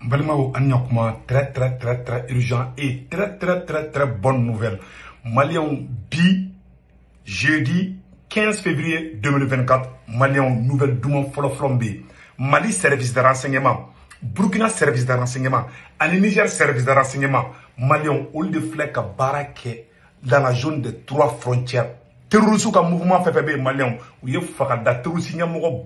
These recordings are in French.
Balmao Anyakuma, très urgent et très bonne nouvelle. Malion bi jeudi 15 février 2024, Malion nouvelle Douma Flombe, Mali service de renseignement, Burkina service de renseignement, et Niger service de renseignement, Malion ou de flèche baraque dans la zone de 3 frontières. Terrorisme comme mouvement FFB Malion, où il faut faire des terroristes,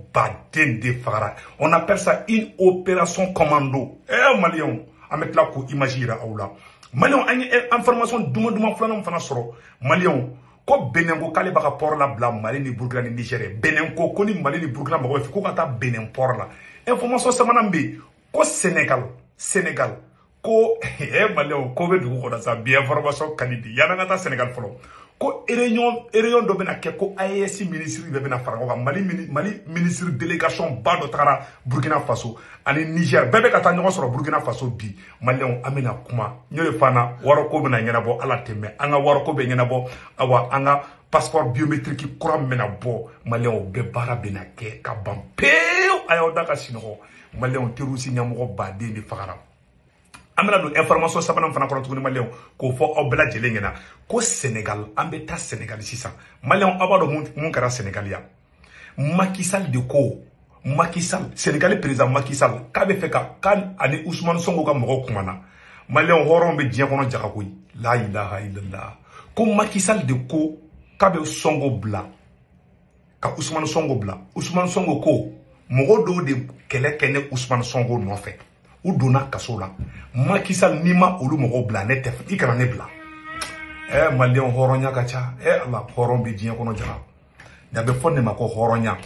on appelle ça une opération commando. Eh Malion, à mettre là pour imaginer là. Malion a une information douma flanam fana soro. Malion, ko Benin ko kale baka port la bla Mali ni Burkina ni Niger. Benin ko koni Mali ni Burkina bako ko kata Benin port la. Information samanambe ko Sénégal ko Malion ko be dugu ko da sa bien information kanidi yana ngata Sénégal folo. Ko réunion do bena ke ko AES ministre be bena fara Mali ministre délégation ba do tara Burkina Faso ani Niger bebe kata nyogo soro Burkina Faso bi Malion amena kuma nyoy fana waro ko bena nyana bo ala teme anga waro ko be nyana bo awa anga passeport biométrique kura mena bo Malion be bara bena ke ka bampe ayo daka sino Malion terusi nyamogo ba de ni fara amena do information sabana fana ko tuguni Malion ko fo obla jelengena ko Sénégal ambeta Sénégal sisan Malion abado mun kara Sénégalia Macky Sall de ko Macky Sall Sénégalais président Macky Sall ka be feka kan ani Ousmane Sonko ka mogo kumana Malion horon be diɲɛ kɔnɔ jaga koyi la ilaha illallah ko Macky Sall de ko ka be Sonko bla ka Ousmane Sonko bla Ousmane Sonko ko mogo do de kɛlɛ kɛnɛ Ousmane Sonko nɔfɛ u donna kaso la Macky Sall ni ma olu mogo bla ne tɛ I kana ne bla Malion horonya ka ca ala horon bi diɲɛ kɔnɔ jaga da be fɔ ne ma ko horonya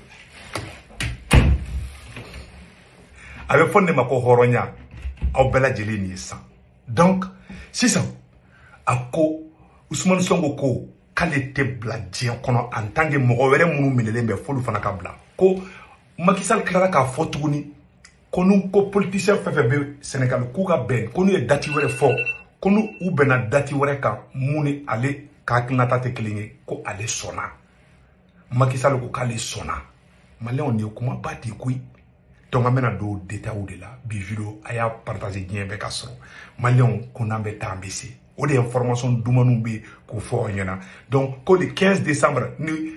a be fɔ ne ma ko horonya aw bɛɛ lajɛlen ni san donc sisan a ko Ousmane Sonko ko k'ale tɛ bila diɲɛ kɔnɔ en tant que mɔgɔ wɛrɛ minnu minɛlen bɛ folu fana ka bila ko Macky Sall tilara k'a fɔ tuguni ko n'u ko politicien fɛn fɛn bɛ Sénégal k'u ka bɛn ko n'u ye date wɛrɛ fɔ ko n'u bɛnna date wɛrɛ kan mun ni ale ka hakilinata tɛ kelen ye ko ale sɔnna Macky Sall ko k'ale sɔnna Maliyɛnw ni ye kumaba de koyi donc an bɛna don détails de la bi vidéo a y'a partager diɲɛ bɛɛ ka sɔrɔ Maliyɛnw ko n'an bɛ taa an bɛ se o de information dumaniw bɛ k'o fɔ aw ɲɛna donc ko le 15 décembre ni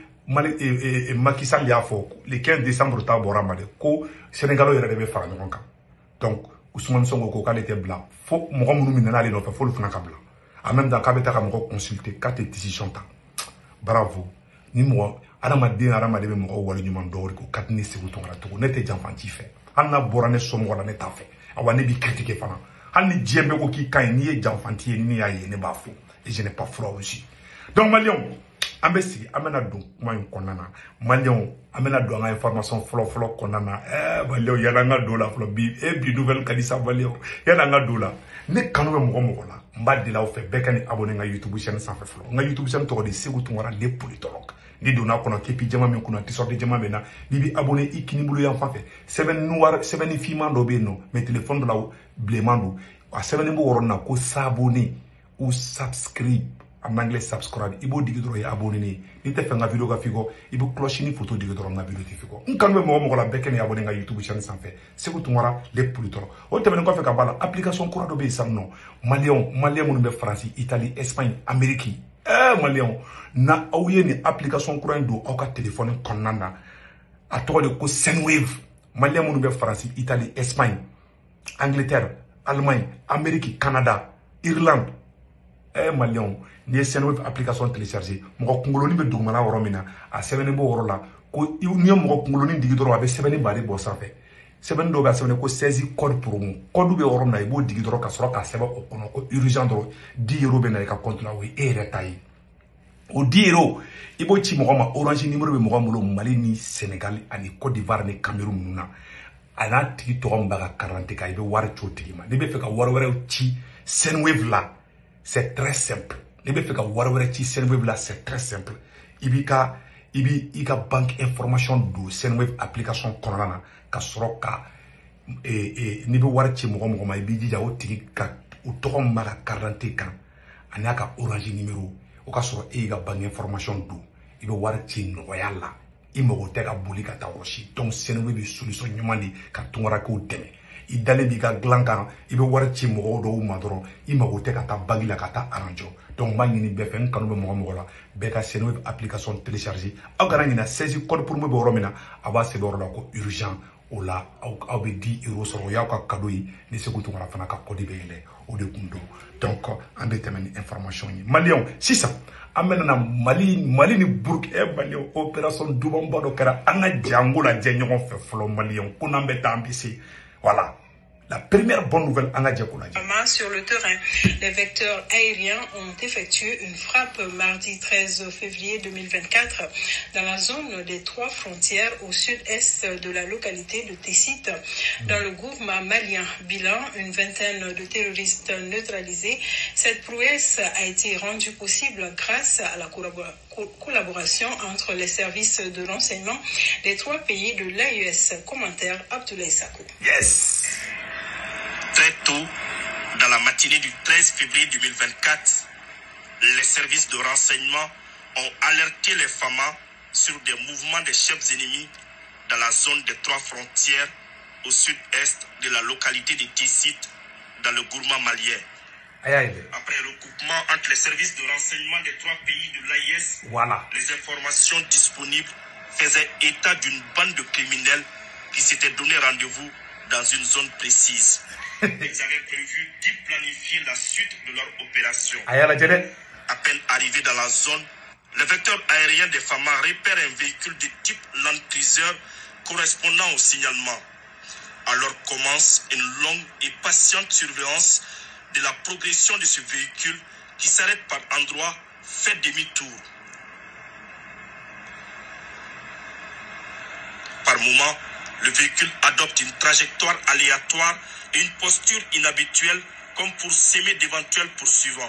Macky Sall y'a fɔ le 15 décembre ta bɔra ma de ko Sénégalais yɛrɛ de bɛ fara ɲɔgɔn kan donc Ousmane Sonko ko k'ale tɛ bila fo mɔgɔ minnu minɛna ale nɔfɛ f'olu fana ka bila en même temps k'a bɛ taa ka mɔgɔ consulter k'a tɛ décision ta bravo ni mɔgɔ adamaden bɛ mɔgɔ waleɲuman dɔw de ko ka di ne Seku Tunkara cogo ne tɛ janfanci fɛ hali n'a bɔra ne somɔgɔ la ne t'a fɛ awa ne b'i critiquer fana hali ni diɲɛ bɛɛ ko k'i ka ɲi n'i ye janfanci ye ni y'a ye ne b'a fɔ et je n'ai pas froid aussi donc Maliyɛnw an bɛ sigi an bɛna don kuma in kɔnɔna na Maliyɛnw an bɛna don an ka information fɔlɔ kɔnɔna na Maliyɛnw yanni an ka don la fɔlɔ bi nouvelle ka di sa Maliyɛnw yanni an ka don la ne kanu bɛ mɔgɔ la n b'a deli aw fɛ bɛɛ ka ni abonné n ka YouTube chaîne sanfɛ fɔlɔ n ka YouTube chaîne tɔgɔ de Seku Tunkara le politologue ni donna kɔnɔ kepi jama min kunna t-shirt jama bɛ na n'i bɛ abonné I kini bolo yan fan fɛ sɛbɛnni finman dɔ bɛ yen nɔ mais téléphone dɔ la bilenman don a sɛbɛnni b'o yɔrɔ na ko s'abonner ou subscribe en anglais subscribe i b'o digi dɔrɔn i abonné n'i tɛ fɛ n ka vidéo ka f'i kɔ i bɛ cloche ni photo digi dɔrɔn n ka vidéo tɛ f'i kɔ n kanu bɛ mɔgɔ la bɛɛ kɛ ni abonné n ka YouTube chaîne sanfɛ Seku Tunkara le politologue o tɛmɛnen kɔfɛ ka b'a la application kura dɔ bɛ yen sisan nɔ Maliyɛn minnu bɛ Faransi Italie Espagne Amérique Maliyɛnw na aw ye ni application kura in don aw ka téléphone kɔnɔna na a tɔgɔ de ko Sendwave Maliyɛn minnu bɛ Faransi Italie Espagne Angleterre Allemagne Amérique Canada Irlande Maliyɛnw n'i ye Sendwave application télécharger mɔgɔ kunkolonin bɛ dugumana yɔrɔ min na a sɛbɛnnen b'o yɔrɔ la ko n'i ye mɔgɔ kunkolonin digi dɔrɔn a bɛ sɛbɛnni baden bɔ sanfɛ sɛbɛnni dɔw bɛ a sɛbɛnnen ko 16 code promo code bɛ yɔrɔ min na i b'o digi dɔrɔn ka sɔrɔ k'a sɛbɛn o kɔnɔ ko urgent dɔrɔn 10 euros bɛ na i ka compte la o ye e yɛrɛ ta ye o 10 euros i b'o ci mɔgɔ ma Orange numéro bɛ mɔgɔ bolo Mali ni Sénégal ani Côte d'Ivoire ni Cameroun ninnu na a n'a tigi tɔgɔ min b'a ka carte kan i bɛ wari ci o tigi ma n'i bɛ fɛ ka wari wɛrɛw ci Sendwave la c'est très simple n'i bɛ fɛ ka wari wɛrɛ ci Sendwave la c'est très simple i b'i ka banque information don Sendwave application kɔnɔna na ka sɔrɔ ka n'i bɛ wari ci mɔgɔ ma i b'i jija o tigi ka o tɔgɔ min b'a ka carte kan a n'a ka Orange numéro o ka sɔrɔ e y'i ka banque information don i bɛ wari ci nɔgɔya la i mago tɛ ka boli ka taa yɔrɔ si donc Sendwave bɛ solution ɲuman di ka tunkarakɛw dɛmɛ i dalen b'i ka dilan kan i bɛ wari ci mɔgɔw dɔw ma dɔrɔn i mago tɛ ka taa bagi la ka taa aranjɔ donc n b'a ɲini bɛɛ fɛ n kanu bɛ mɔgɔ la bɛɛ ka Senweb application télécharger aw kana ɲina 16 code promo bɛ yɔrɔ min na a b'a sɛbɛn yɔrɔ la ko urgent o la aw bɛ 10 € sɔrɔ o y'aw ka cadeau ye ni Seku Tunkara fana ka code bɛ yɛlɛ o de kun don donc an bɛ tɛmɛ ni information ye maliyɛnw sisan an bɛna Mali ni Burkina maliyɛnw opération dumanba dɔ kɛra an ka jango lajɛ ɲɔgɔn fɛ fɔlɔ maliyɛnw ko n'an bɛ taa an bɛ se voilà. La première bonne nouvelle, sur le terrain, les vecteurs aériens ont effectué une frappe mardi 13 février 2024 dans la zone des 3 frontières au sud-est de la localité de Tessit, dans le gouvernement malien. Bilan, une vingtaine de terroristes neutralisés. Cette prouesse a été rendue possible grâce à la collaboration entre les services de renseignement des 3 pays de l'AES. Commentaire Abdoulaye Sako. Yes! Très tôt, dans la matinée du 13 février 2024, les services de renseignement ont alerté les FAMA sur des mouvements des chefs ennemis dans la zone des 3 frontières au sud-est de la localité de Tessit, dans le gouvernement malien. Après le recoupement entre les services de renseignement des 3 pays de l'AIS, les informations disponibles faisaient état d'une bande de criminels qui s'étaient donné rendez-vous dans une zone précise. Ils avaient prévu d'y planifier la suite de leur opération. À peine arrivés dans la zone, le vecteur aérien des FAMA repère un véhicule de type Land Cruiser correspondant au signalement. Alors commence une longue et patiente surveillance de la progression de ce véhicule qui s'arrête par endroits, fait demi-tour. Par moment, le véhicule adopte une trajectoire aléatoire et une posture inhabituelle comme pour s'aimer d'éventuels poursuivants.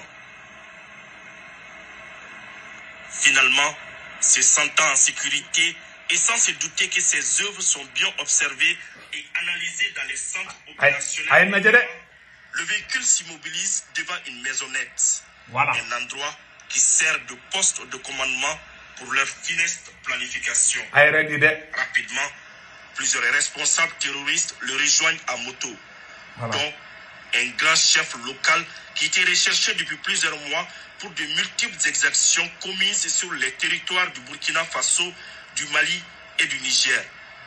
Finalement, se sentant en sécurité et sans se douter que ses œuvres sont bien observées et analysées dans les centres opérationnels, le véhicule s'immobilise devant une maisonnette, un endroit qui sert de poste de commandement pour leur funeste planification. Rapidement, plusieurs responsables terroristes le rejoignent à moto, dont un grand chef local qui était recherché depuis plusieurs mois pour de multiples exactions commises sur les territoires du Burkina Faso, du Mali et du Niger.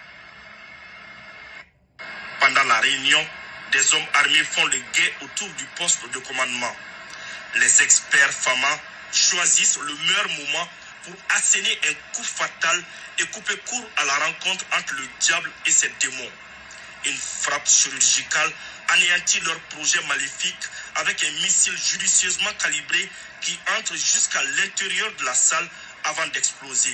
Pendant la réunion, des hommes armés font le guet autour du poste de commandement. Les experts FAMA choisissent le meilleur moment pour asséner un coup fatal et couper court à la rencontre entre le diable et ses démons. Une frappe chirurgicale anéantit leur projet maléfique avec un missile judicieusement calibré qui entre jusqu'à l'intérieur de la salle avant d'exploser.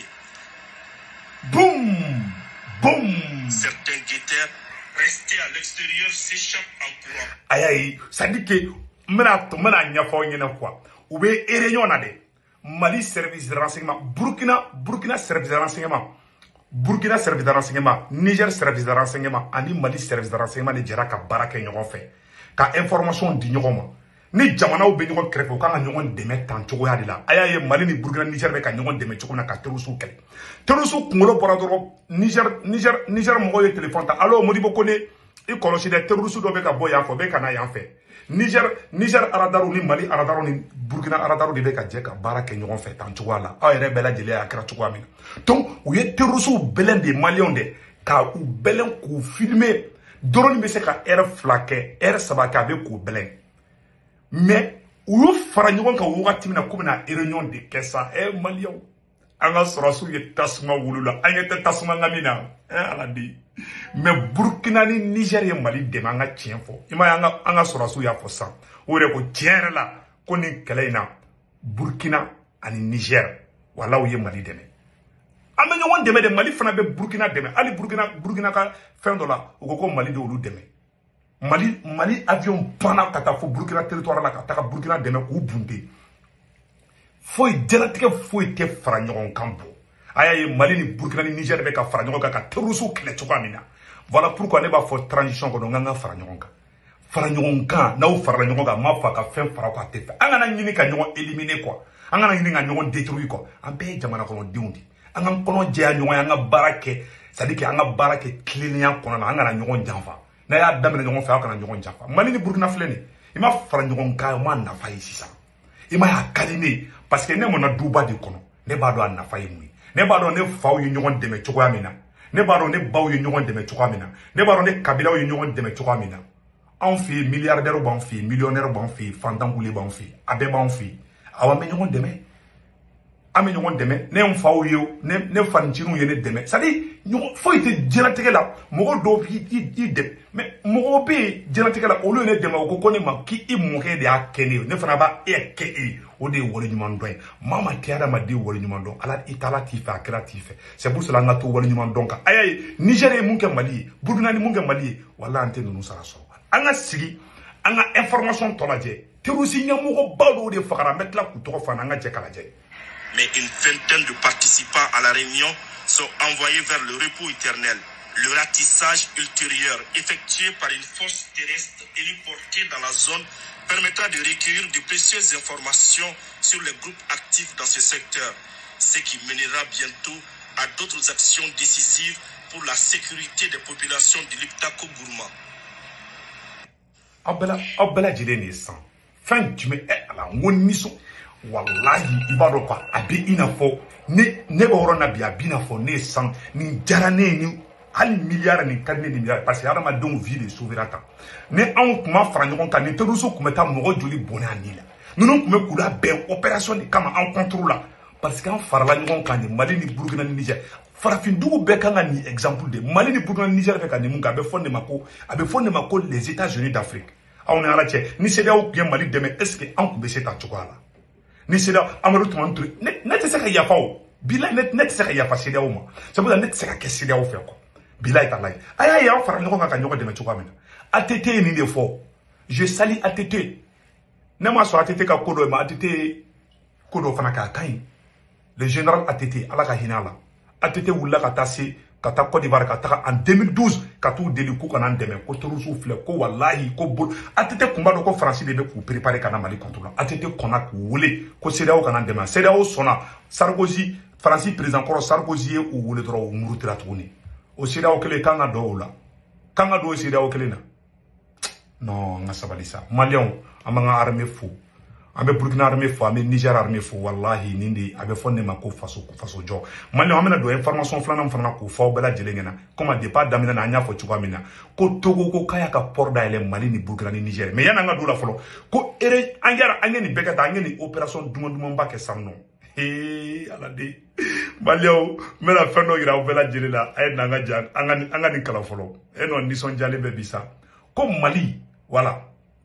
Boum! Boum! Certains guetteurs restés à l'extérieur s'échappent en courant. Aïe aïe, ça dit que mena quoi. Ou bien réunion na de Mali service de renseignement, Burkina service de renseignement, Burkina service de renseignement, Niger service de renseignement, ani Mali service de renseignement ni jara ka baraka ɲɔgɔn fɛ ka information di ɲɔgɔn ma ni jamanaw bɛ ɲɔgɔn kɛrɛfɛ u kan ka ɲɔgɔn dɛmɛ tan cogoya de la a y'a ye Mali ni Burkina Niger bɛ ka ɲɔgɔn dɛmɛ cogo min na ka terroriste kɛlɛ terroriste kunkolo bɔra dɔrɔn Niger mɔgɔw ye téléphone ta allo Modibo Kone i kɔlɔsi dɛ terroriste dɔ bɛ ka bɔ yan fɛ bɛ ka na yan fɛ Niger aradaru ni Mali aradaru ni Burkina aradaru de bɛ ka jɛ ka baara kɛ ɲɔgɔn fɛ tan cogoya la aw yɛrɛ bɛɛ lajɛlen y'a kɛra cogoya min na donc u ye terroriste bɛlɛn de maliyɛnw de ka u bɛlɛn k'u filmer drone bɛ se ka heure 2 kɛ heure 3 kɛ a bɛ k'u bɛlɛn mais u y'u fara ɲɔgɔn kan wagati min na k'u bɛna réunion de kɛ sa maliyɛnw an ka sɔrɔsiw ye tasuma wulula an ɲɛ tɛ tasuma ŋa min na ala de mais Burkina ni Niger ye Mali dɛmɛ an ka tiɲɛ fɔ i ma ye an ka sɔrɔsiw y'a fɔ sisan o de ko tiɲɛ yɛrɛ la ko nin kɛlɛ in na Burkina ani Niger wala u ye Mali dɛmɛ an bɛ ɲɔgɔn dɛmɛ de Mali fana bɛ Burkina dɛmɛ hali Burkina ka fɛn dɔ la u ko Mali de olu dɛmɛ Mali avion banna ka taa fo Burkina territoire la ka taga Burkina dɛmɛ k'u bunte foyi jɛnatigɛ foyi tɛ fara ɲɔgɔn kan bɔ a y'a ye Mali ni Burkina ni Niger bɛ ka fara ɲɔgɔn kan ka terroriste kɛlɛ cogoya min na voilà pourquoi ne b'a fɔ transition kɔnɔ n ka fara ɲɔgɔn kan fara ɲɔgɔn kan n'aw farala ɲɔgɔn kan n m'a fɔ a ka fɛn fara k'a tɛ fɛ an kana ɲini ka ɲɔgɔn éliminer quoi an kana ɲini ka ɲɔgɔn détruire quoi an bɛɛ ye jamana kɔnɔdenw de an ka kɔnɔ jɛya ɲɔgɔn ye an ka baara kɛ c'est à dire que an ka baara kɛ tilennenya kɔnɔ na an kana ɲɔgɔn janfa na y'a daminɛ ɲɔgɔn fɛ aw kana ɲɔgɔn janfa Mali ni Burkina filɛ nin i ma fara ɲɔgɔn kan o ma nafa ye sisan i ma y'a ka di ne parce que ne mɔna duba de kɔnɔ ne b'a dɔn a nafa ye mun ye ne b'a dɔn ne faw ye ɲɔgɔn dɛmɛ cogoya min na ne b'a dɔn ne baw ye ɲɔgɔn dɛmɛ cogoya min na ne b'a dɔn ne kabilaw ye ɲɔgɔn dɛmɛ cogoya min na anw fɛ yen milliardaires b'an fɛ yen millionnaires b'an fɛ yen fantankulen b'an fɛ yen a bɛɛ b'an fɛ yen awa an bɛ ɲɔgɔn dɛmɛ an bɛ ɲɔgɔn dɛmɛ ne n faw ye ne faniciniw ye ne dɛmɛ c'est à dire ɲɔgɔn foyi tɛ diɲɛlatigɛ la mɔgɔ dɔw i dɛmɛ mais mɔgɔw bɛ yen diɲɛlatigɛ la olu ye ne dɛmɛ o ko ne ma k'i mɔkɛ de y'a kɛ ne ye ne fana b'a kɛ e ye o de ye waleɲuman dɔn ye maa ma kɛ adamaden waleɲuman dɔn ala i taala t'i fɛ a kɛra t'i fɛ c'est pour cela an ka to waleɲuman dɔn kan a y'a ye Niger ye mun kɛ Mali ye Burkina ni mun kɛ Mali ye walahi an tɛ ninnu sara sɔrɔ an ka sigi an ka information tɔ lajɛ terroriste ɲɛmɔgɔba dɔw de fagara an bɛ tila k'u tɔgɔ fɔ an ka jɛ k'a lajɛ. Mais une vingtaine de participants à la réunion sont envoyés vers le repos éternel. Le ratissage ultérieur effectué par une force terrestre héliportée dans la zone permettra de recueillir de précieuses informations sur les groupes actifs dans ce secteur, ce qui mènera bientôt à d'autres actions décisives pour la sécurité des populations de l'Iptako Gourma. Abela jide san fan jumɛn ala n ko nisɔn wallahi i b'a dɔn quoi a bɛ i n'a fɔ ne bɛ yɔrɔ na bi a b'i n'a fɔ ne san nin diyara ne ye ni hali miliyari nin ka di ne ni miliyari parce que hadamadenw vie de sauvera tan ni anw tun ma fara ɲɔgɔn kan ni terroriste tun bɛ taa mɔgɔ joli bɔnɛ a ni la ninnu tun bɛ k'u labɛn opération de kama an contre la parce que an farala ɲɔgɔn kan de Mali ni Burkina ni Niger farafindugu bɛɛ kan ka nin exemple de Mali ni Burkina ni Niger bɛ ka nin mun kɛ a bɛ fɔ ne ma ko les États-Unis d'Afrique aw ni ala cɛ ni CEDEAO tun ye Mali dɛmɛ est ce que an tun bɛ se ta cogoya la ni CEDEAO Amadou Toumani Touré ne tɛ se ka yafa o bilahi ne tɛ se ka yafa CEDEAO ma c'est pour ça ne tɛ se ka kɛ CEDEAO fɛ quoi bilahi talahi a y'a ye an fara ɲɔgɔn kan ka ɲɔgɔn dɛmɛ cogoya min na ATT ye nin de fɔ je salue ATT ne ma sɔn ATT ka ko dɔ ma ATT ko dɔ fana kɛ a ka ɲi le général ATT ala ka hinɛ a la ATT wulila ka taa se ka taa Côte d'Ivoire ka taga en 2012 ka t'u deli k'u kana dɛmɛ ko terroriste filɛ ko wallahi ko bol ATT kun b'a dɔn ko Faransi de bɛ k'u préparer ka na Mali contre la ATT kɔnna k'u wele ko CEDEAO kana dɛmɛ CEDEAO sɔnna Sarkozy Faransi président kɔrɔ Sarkozy ye u wele dɔrɔn u murutira tuguni o CEDEAO kelen kan ka dɔn o la kan ka dɔn o CEDEAO kelen na non n ka sabali sa Maliyɛnw an b'an ka armée fo an bɛ Burkina armée fo an bɛ Niger armée fo wallahi nin de a bɛ fɔ ne ma ko faso jɔ Maliyɛnw an bɛna don information filanan fana k'o fɔ aw bɛɛ lajɛlen ɲɛna comme depuis a daminɛ na an y'a fɔ cogoya min na ko Togo ko k'a y'a ka port dayɛlɛ Mali ni Burkina ni Niger mais yan'an ka don la fɔlɔ ko an ye nin bɛɛ kɛ tan an ye nin opération dumanba kɛ san nɔ ala de Maliyɛnw n bɛna fɛn dɔ yira aw bɛɛ lajɛlen la a ye n'an ka jan an ka nin kalan fɔlɔ e nɔ nisɔndiyalen bɛ bi sa ko Mali voilà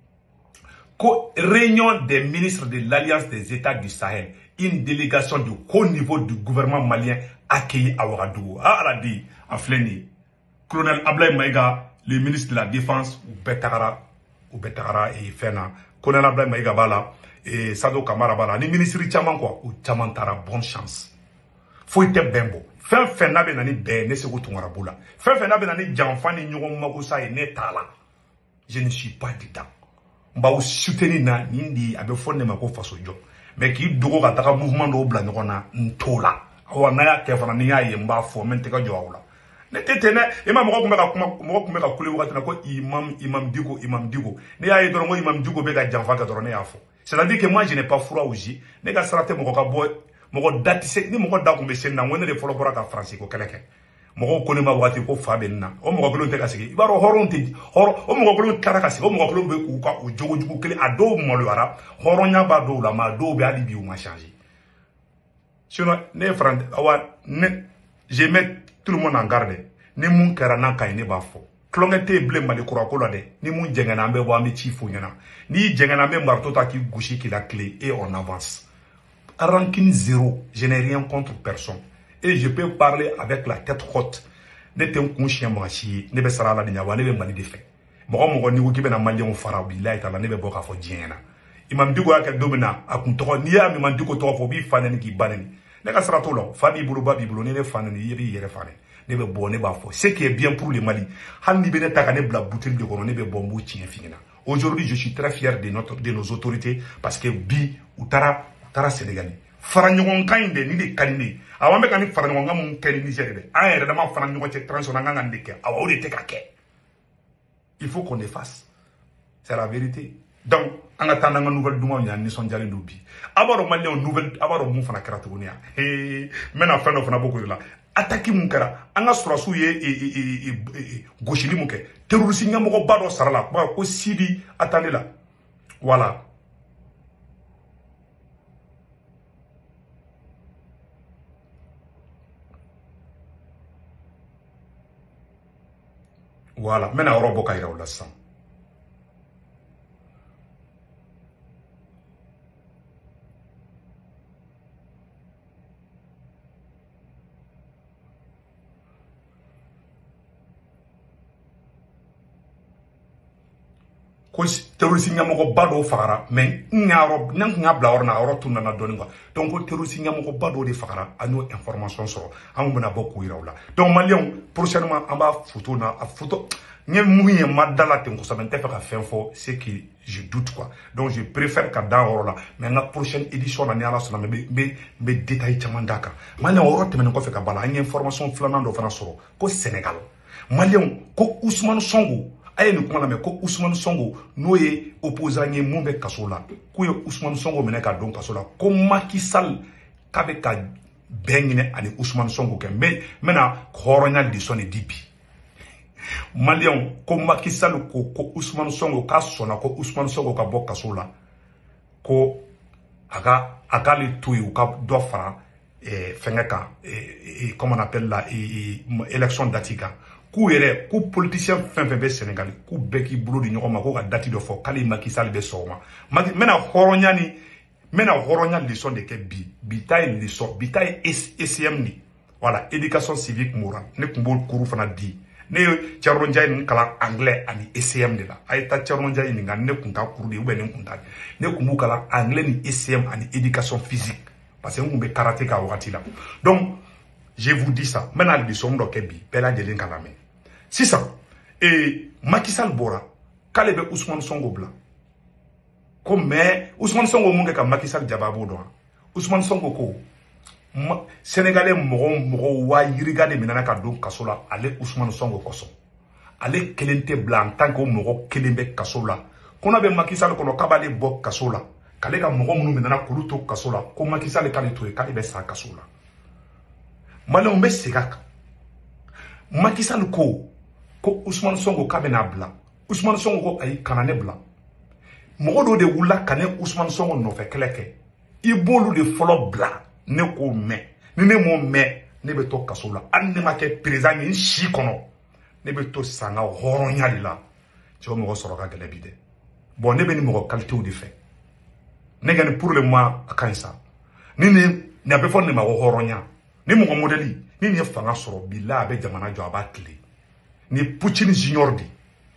réunion des ministres de l'Alliance des États du Sahel, une délégation de haut niveau du gouvernement malien accueillie à Ouagadougou. Ah, elle a dit, à Fléni, colonel Ablaye Maïga, le ministre de la Défense, ou Betagara et Fena, colonel Ablaye Maïga Bala, et Sado Kamara Bala, les ministres Tchaman quoi, ou Tchaman Tara, bonne chance. Faut être bembo. Fin n'a benani ben, ne se retrouve à Boula. Fin n'a benani Djanfani, Nyogon Makusa et Netala. Je ne suis pas dedans. Mbaou soutenir na nindi abe fonne ma ko faso jo mais ki dogo ka taka mouvement do bla ngona ntola awa na ya ke fana ni ya ye mba fo men te ka jo awla ne tete ne e ma mo ko me ka kule wakati na ko imam digo ne ya ye dorongo imam digo be ka janfa ka dorone ya fo c'est-à-dire que moi je n'ai pas froid aussi ne ka sarate mo ka boy mo dati se ni mo da ko be sen na wona de folo bora ka français ko keleke mo ko ne ma wakati ko fa benna o mo ko lo te ka sigi ibaro horonte o mo ko lo kara ka sigi o mo ko lo be ku ka o jogo jugu kele ado mo lo ara horonya ba do la ma do be ali bi o ma changer sinon ne frère awa ne je mets tout le monde en garde ne mun kara na kay ne ba fo klongete blé mali kura ko la de ni mun jengana be bo ambi chifu nyana ni jengana be marto ta ki gouchi ki la clé et on avance ranking 0 je n'ai rien contre personne. Et je peux parler avec la tête haute. Ne t'es un chien machi, ne be sara la dinya wa ne be mali de fait. Mo ni wuki be na Malien fara billahi ta la ne be boka fo diena. Imam digo ya ke domina akun to ni ya mi man digo to fo bi fanani ki banani. Ne ka sara to lo fa bi bulu ba bi bulu ne fanani yiri yere fanani. Ne be bo ne ba fo. Ce qui est bien pour le Mali. Han ni be ne taka ne bla bouteille de kono ne be bombu chien fingina. Aujourd'hui, je suis très fier de nos autorités parce que bi utara Sénégalais. Fara ɲɔgɔn kan in de ni de ka di ne awa bɛ ka ni fara ɲɔgɔn kan mun kɛ ni Niger de an yɛrɛ dama fara ɲɔgɔn cɛ transition an kan ka nin de kɛ awa o de tɛ ka kɛ il faut qu'on efface. C'est la vérité. Donc, on attend une nouvelle demande, il y a une sondiale d'oubli. Avant de une nouvelle, avant de faire la caratonia. Et maintenant, on a beaucoup de là. Attaquer mon cara, on a sur la souille et gauche li mon ke. Terroriste n'y a mon bado sarala. Bah, aussi dit, attendez là. Voilà. Voilà. Maintenant, on va beaucoup à la sang. Ko terroriste nyamoko bado fagara mais ngaro nang ngabla orna oro tunna na doni quoi donc ko terroriste nyamoko bado de fagara anu information so amu bena bokku irawla donc malien prochainement en bas photo na a photo ngem muye madala ten ko sabente fa ka fenfo c'est que je doute quoi donc je préfère ka dans oro là mais la prochaine édition na ni ala sona me détail chamandaka malien oro temen ko fe ka bala ngem information flana do fana soro ko Sénégal malien ko Ousmane Sonko aye ni kuma la mais ko Ousmane Sonko no ye opposant ye mun be kaso la ko ye Ousmane Sonko mena ka don kaso la ko Macky Sall ka be ka bengine ani Ousmane Sonko ke mais mena horonya di soni dibi Malion ko Macky Sall ko Ousmane Sonko ka sona ko Ousmane Sonko ka bo kaso la ko aga le tuyu ka do fara fengeka comment on appelle la élection datika ku yere ku politicien fin be Sénégal ku beki bulu di ñokoma ko ga dati do fo kali Macky Sall be soma mena horonya leçon de ke bi tay leçon bi tay SCM ni voilà éducation civique morale ne kumbol kuru fana di ne Thierno Ndiaye ni kala anglais ani SCM de la ay ta Thierno Ndiaye ni ngane kunta kuru de ube ne kunta ne kumbu kala anglais ni SCM ani éducation physique parce que ngumbe karaté ka wakati la donc je vous dis ça maintenant leçon do ke bi bela de l'inkalame c'est ça et Macky Sall bora kale be Ousmane Sonko bla comme mais Ousmane Sonko munge ka Macky Sall jababo do Ousmane Sonko ko Sénégalais mogo wa yiriga de minana ka don kasola ale Ousmane Sonko koso ale kelente bla en tant que mogo kelembe kasola kona be Macky Sall kono kabale bo kasola kale ka mogo munu minana kuluto kasola ko Macky Sall kale to e kale be sa kasola malon be segaka Macky Sall ko Ousmane Sonko kabena bla Ousmane Sonko ko ay kanane bla mogo do de wula kane Ousmane Sonko no fe keleke ibolu de folo bla ne ko me ni ne mo me ne be to kasola an ne ma ke président ni shi kono ne be to sanga horonya lila ci mo soro ka gele bide bon ne be ni mo qualité ou de fait ne gane pour le mois akansa ni ne be fon ne ma horonya ni mo modeli ni ne fanga soro bila be jamana jo abakli ni Poutine junior di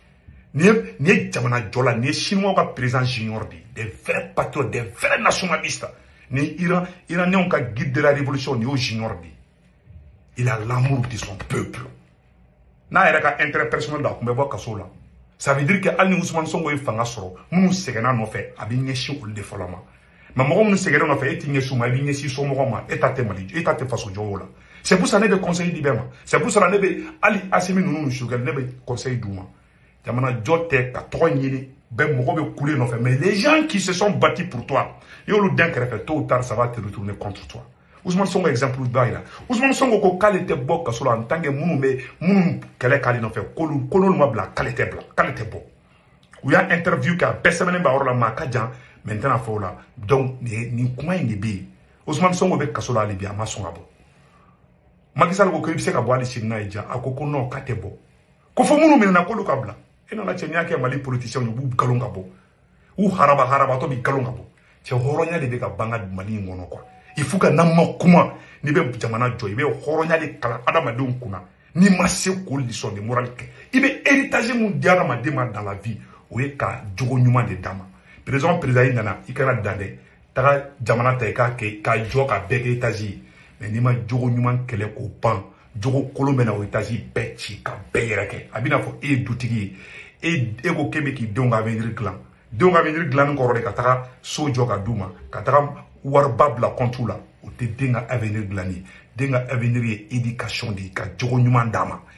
ni jamana jola ni chinois ka président junior di des vrais patriotes des vrais nationalistes ni Iranien ka guide de la révolution ni au junior di il a l'amour de son peuple na era ka interpersonnel da kumbe bo kasola ça veut dire que alni Ousmane Sonko e fanga soro munu segena no fe abi nyeshi ul de folama ma mo munu segena no fe eti nyeshi ma bi nyeshi so mo ma etate mali etate faso jowola c'est pour ça ne be conseil d'ibema c'est pour ça ne be ali asimi nunu shugal ne be conseil douma jamana jote ka to nyini be mo be couler no fe mais les gens qui se sont battus pour toi yo lu denk refait tôt ou tard ça va te retourner contre toi Ousmane Sonko exemple baila Ousmane Sonko ko qualité bokka solo en tant que munu kele kali no fe kolol ma bla qualité bo ou ya interview ka besemene ba orla ma kajan maintenant faut là donc ni kuma ni bi Ousmane Sonko be kasola ali bi ama songa bo Macky Sall ko ko ibse ka bo ali sinna ija akoko no katebo ko fo munu mena ko lu kabla ena la chenya ke mali politicien yu bu kalonga bo ou haraba to bi kalonga bo che horonya de be ka banga mali ngono quoi il faut que namma kuma ni be jamana joy be horonya de kala adama de kuna ni masse ko leçon de morale ke ibe héritage mun diara ma dema dans la vie o e ka jogo nyuma de dama président nana ikana dande taga jamana ta ka joka beke héritage mais ni ma jogo nyuma kele ko pan jogo kolombe na héritage bechi ka beyereke abina fo e dutigi e go kebe ki donga venir clan donga venir clan ko rode ka taga so joka duma ka taga warbabla kontula o te denga avenir glani denga avenir éducation di ka jogo nyuma dama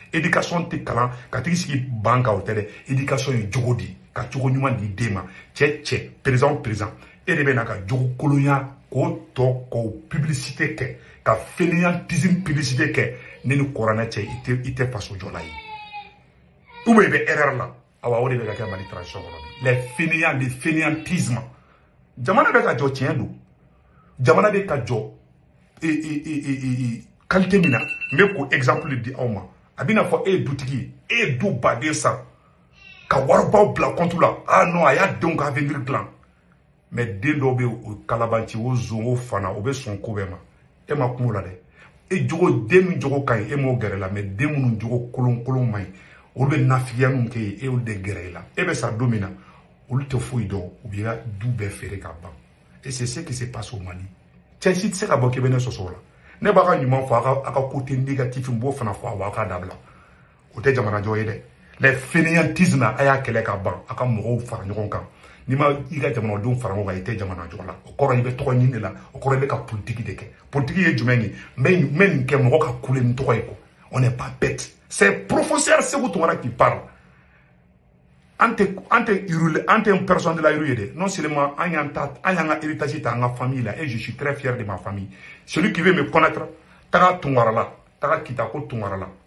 éducation te kalan ka tigi sigi banka o tele éducation ye jogo di ka jogo ɲuman di den ma cɛ présent e de bɛ na ka jogo kolonya k'o tɔ k'o publicité kɛ ka fainéantisme publicité kɛ ne ni kɔrɔnɛ cɛ i tɛ faso jɔla ye ou bien i bɛ erreur la awa o de bɛ ka kɛ Mali transition kɔnɔ les fainéants le fainéantisme jamana bɛ ka jɔ tiɲɛ don jamana bɛ ka jɔ qualité min na n bɛ ko exemple di aw ma a bɛ n'a fɔ e ye dutigi ye e ye du baden san ka waribaw bila compte la ah non a y'a denw ka avenir dilan mais den dɔw bɛ o kalabanci o zon o fana o bɛ sɔn ko bɛɛ ma e ma kun o la dɛ e jogo den min jogo ka ɲi e m'o gɛrɛ la mais den minnu jogo kolon man ɲi olu bɛ nafigiya min kɛ yen e olu de gɛrɛ i la e bɛ sa don min na olu tɛ foyi dɔn u b'i ka du bɛɛ feere ka ban et c'est ce qui se passe au Mali cɛ si tɛ se ka bɔ k'i bɛ ne sɔsɔ o la ne b'a ka ɲuman fɔ a ka côté négatif n b'o fana fɔ a k'a dabila o tɛ jamana jɔ ye dɛ les fainéantisme a y'a kɛlɛ ka ban a ka mɔgɔw fara ɲɔgɔn kan n'i ma i ka jamanadenw fara ɲɔgɔn kan i tɛ jamana jɔ la o kɔrɔ i bɛ tɔgɔ ɲini de la o kɔrɔ i bɛ ka politique de kɛ politique ye jumɛn ye n bɛ nin kɛ mɔgɔ ka kule ni tɔgɔ ye quoi on n'est pas bête c'est professeur Sékou Toumara qui parle ante une personne de la rue non seulement an y'an ka héritage ta an ka famille là et je suis très fier de ma famille celui qui veut me connaître taga Tunkara la taga Kitako Tunkara la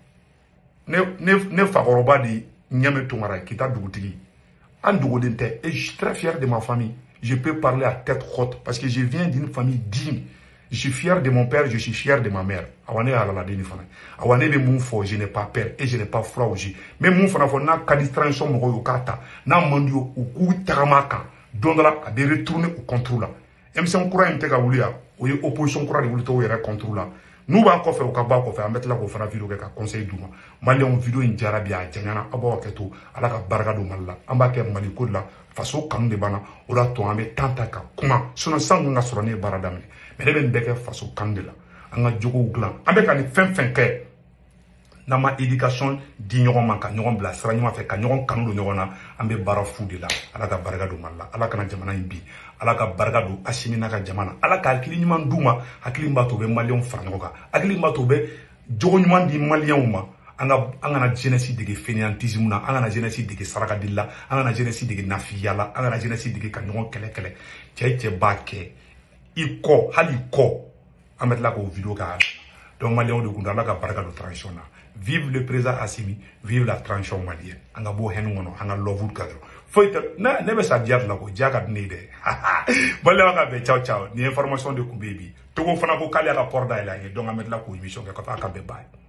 ne fakɔrɔba de Ɲame Tunkara Kita dugutigi an dogolen tɛ et je suis très fier de ma famille je peux parler à tête haute parce que je viens d'une famille digne je suis fier de mon père je suis fier de ma mère awa ne ala la deni fana awa ne bɛ mun fɔ je n'ai pas peur et je n'ai pas froid aussi mais mun fana fɔ n'a ka di transition mɔgɔw y'o k'a ta n'a man di u k'u tagama kan don dɔ la a bɛ retourner au contre la émission kura in tɛ ka wuli yan o ye opposition kura de wuli tɔ o yɛrɛ contre la n'u b'an kɔfɛ u ka bɔ a kɔfɛ an bɛ tila k'o fana video kɛ ka conseil d'u ma maliyɛnw video in diyara bi a janyana a b'aw hakɛ to ala ka barika don Mali la an b'a kɛ Mali ko de la faso kanu de b'an na o la to an bɛ temps ta ka kuma sinon san kun ka sɔrɔ ne ye baara daminɛ mais ne bɛ nin bɛɛ kɛ faso kanu de la an ka jogow dilan an bɛ ka nin fɛn fɛn kɛ n'an ma éducation di ɲɔgɔn ma ka ɲɔgɔn bila sira ɲuman fɛ ka ɲɔgɔn kanu don ɲɔgɔn na an bɛ baara fu de la ala ka barika don Mali la ala kana jamana in bi ala ka barika don Asimi n'a ka jamana ala ka hakili ɲuman d'u ma hakili b'a to u bɛ maliyɛnw fara ɲɔgɔn kan hakili b'a to u bɛ jogo ɲuman di maliyɛnw ma an kana jeunesse dege fainéantisme na an kana jeunesse dege sarakadili la an kana jeunesse dege nafigiya la an kana jeunesse dege ka ɲɔgɔn kɛlɛ cɛ b'a kɛ i kɔ hali i kɔ an bɛ tila k'o video k'a donc maliyɛnw de kun don ala ka barika don transition na vive le président Assimi vive la transition malienne an ka bɔ hɛnɛ kɔnɔ an ka love ka dɔrɔn foyi tɛ ne bɛ sa diya de la ko diya ka di ne ye dɛ balimaw ka bɛn ciao ni information de kun bɛ yen bi Togo fana ko k'ale y'a ka port dayɛlɛ an ye donc an bɛ tila k'o émission kɛ ka taa a ka bɛn bye